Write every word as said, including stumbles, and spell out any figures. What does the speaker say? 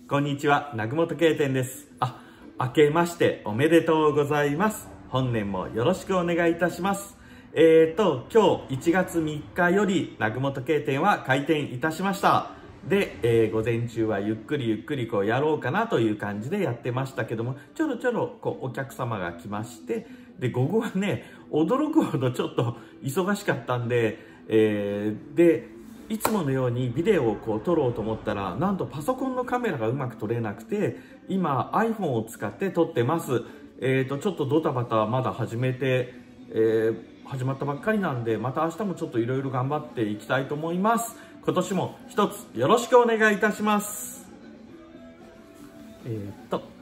こんにちは、南雲啓店です。あ、明けましておめでとうございます。本年もよろしくお願いいたします。えーと、今日いちがつみっかより南雲啓店は開店いたしました。で、えー、午前中はゆっくりゆっくりこうやろうかなという感じでやってましたけども、ちょろちょろこうお客様が来まして、で、午後はね、驚くほどちょっと忙しかったんで、えー、で、いつものようにビデオをこう撮ろうと思ったら、なんとパソコンのカメラがうまく撮れなくて、今 iPhone を使って撮ってます。えーと、ちょっとドタバタまだ始めて、えー、始まったばっかりなんで、また明日もちょっといろいろ頑張っていきたいと思います。今年も一つよろしくお願いいたします。えーと